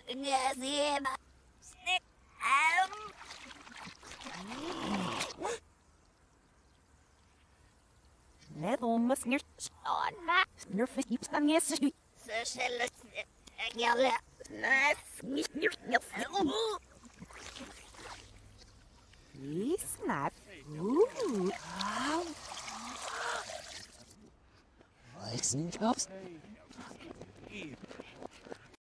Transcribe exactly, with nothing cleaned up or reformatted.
Net almost near on my nerve keeps on yes. Sreliart. He's not. Ooh. Listen, Chops.